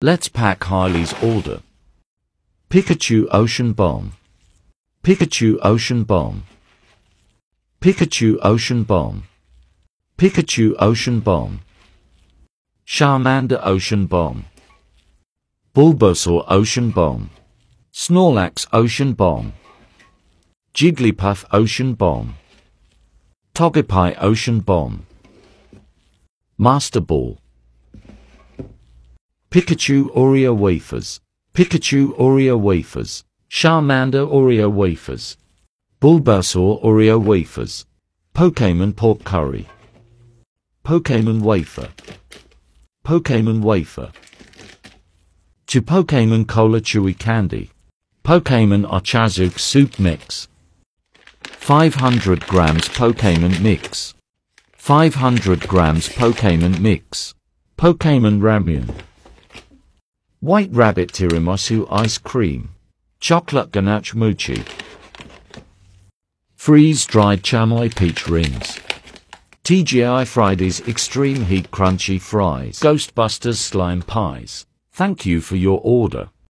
Let's pack Hylie's order. Pikachu Ocean Bomb. Pikachu Ocean Bomb. Pikachu Ocean Bomb. Pikachu Ocean Bomb. Charmander Ocean Bomb. Bulbasaur Ocean Bomb. Snorlax Ocean Bomb. Jigglypuff Ocean Bomb. Togepi Ocean Bomb. Master Ball. Pikachu Oreo Wafers. Pikachu Oreo Wafers. Charmander Oreo Wafers. Bulbasaur Oreo Wafers. Pokémon Pork Curry. Pokémon Wafer. Pokémon Wafer. To Pokémon Cola Chewy Candy. Pokémon Ochazuke Soup Mix. 500 grams Pokémon Mix. 500 grams Pokémon Mix. Pokémon Ramune. White Rabbit Tiramisu Ice Cream. Chocolate Ganache Mochi. Freeze-dried Chamoy Peach Rings. TGI Fridays Extreme Heat Crunchy Fries. Ghostbusters Slime Pies. Thank you for your order.